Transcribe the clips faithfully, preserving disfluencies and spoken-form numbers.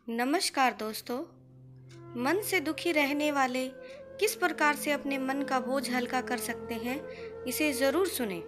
नमस्कार दोस्तों। मन से दुखी रहने वाले किस प्रकार से अपने मन का बोझ हल्का कर सकते हैं, इसे ज़रूर सुनें।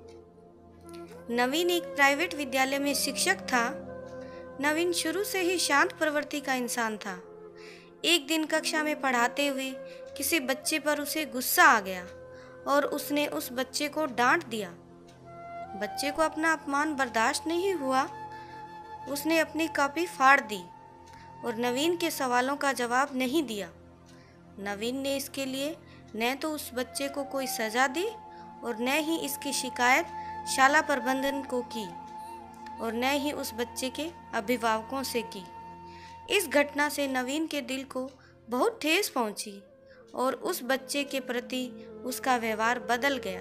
नवीन एक प्राइवेट विद्यालय में शिक्षक था। नवीन शुरू से ही शांत प्रवृत्ति का इंसान था। एक दिन कक्षा में पढ़ाते हुए किसी बच्चे पर उसे गुस्सा आ गया और उसने उस बच्चे को डांट दिया। बच्चे को अपना अपमान बर्दाश्त नहीं हुआ। उसने अपनी कॉपी फाड़ दी और नवीन के सवालों का जवाब नहीं दिया। नवीन ने इसके लिए न तो उस बच्चे को कोई सज़ा दी और न ही इसकी शिकायत शाला प्रबंधन को की और न ही उस बच्चे के अभिभावकों से की। इस घटना से नवीन के दिल को बहुत ठेस पहुंची और उस बच्चे के प्रति उसका व्यवहार बदल गया।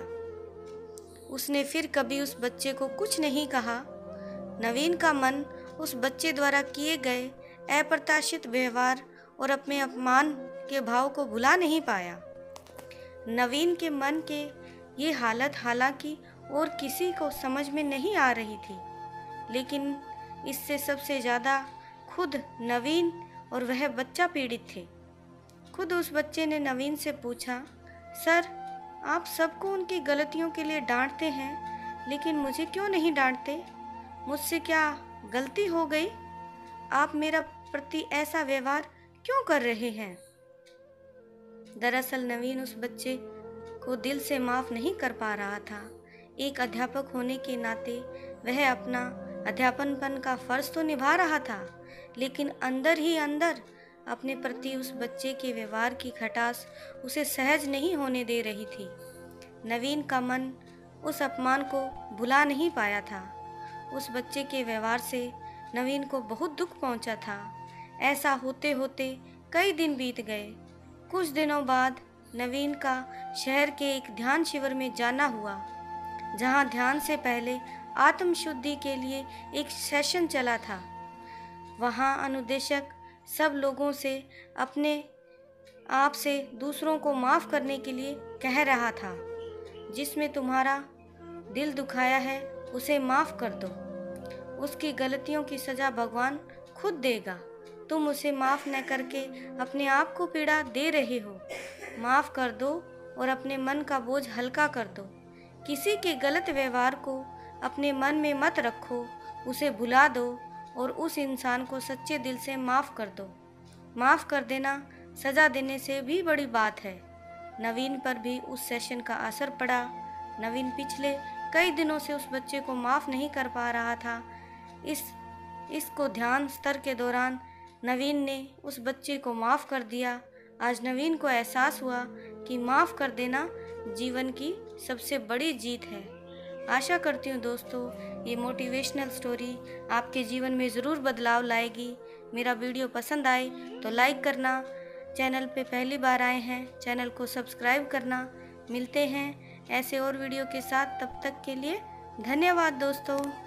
उसने फिर कभी उस बच्चे को कुछ नहीं कहा। नवीन का मन उस बच्चे द्वारा किए गए अप्रत्याशित व्यवहार और अपने अपमान के भाव को भुला नहीं पाया। नवीन के मन के ये हालत हालांकि और किसी को समझ में नहीं आ रही थी, लेकिन इससे सबसे ज़्यादा खुद नवीन और वह बच्चा पीड़ित थे। खुद उस बच्चे ने नवीन से पूछा, सर, आप सबको उनकी गलतियों के लिए डांटते हैं, लेकिन मुझे क्यों नहीं डांटते? मुझसे क्या गलती हो गई? आप मेरा प्रति ऐसा व्यवहार क्यों कर रहे हैं? दरअसल नवीन उस बच्चे को दिल से माफ़ नहीं कर पा रहा था। एक अध्यापक होने के नाते वह अपना अध्यापनपन का फ़र्ज़ तो निभा रहा था, लेकिन अंदर ही अंदर अपने प्रति उस बच्चे के व्यवहार की खटास उसे सहज नहीं होने दे रही थी। नवीन का मन उस अपमान को भुला नहीं पाया था। उस बच्चे के व्यवहार से नवीन को बहुत दुख पहुंचा था। ऐसा होते होते कई दिन बीत गए। कुछ दिनों बाद नवीन का शहर के एक ध्यान शिविर में जाना हुआ, जहां ध्यान से पहले आत्मशुद्धि के लिए एक सेशन चला था। वहां अनुदेशक सब लोगों से अपने आप से दूसरों को माफ़ करने के लिए कह रहा था। जिसमें तुम्हारा दिल दुखाया है उसे माफ़ कर दो। उसकी गलतियों की सज़ा भगवान खुद देगा। तुम उसे माफ़ न करके अपने आप को पीड़ा दे रहे हो। माफ़ कर दो और अपने मन का बोझ हल्का कर दो। किसी के गलत व्यवहार को अपने मन में मत रखो, उसे भुला दो और उस इंसान को सच्चे दिल से माफ़ कर दो। माफ़ कर देना सज़ा देने से भी बड़ी बात है। नवीन पर भी उस सेशन का असर पड़ा। नवीन पिछले कई दिनों से उस बच्चे को माफ़ नहीं कर पा रहा था। इस इसको ध्यान स्तर के दौरान नवीन ने उस बच्चे को माफ़ कर दिया। आज नवीन को एहसास हुआ कि माफ़ कर देना जीवन की सबसे बड़ी जीत है। आशा करती हूँ दोस्तों, ये मोटिवेशनल स्टोरी आपके जीवन में ज़रूर बदलाव लाएगी। मेरा वीडियो पसंद आए तो लाइक करना। चैनल पे पहली बार आए हैं, चैनल को सब्सक्राइब करना। मिलते हैं ऐसे और वीडियो के साथ। तब तक के लिए धन्यवाद दोस्तों।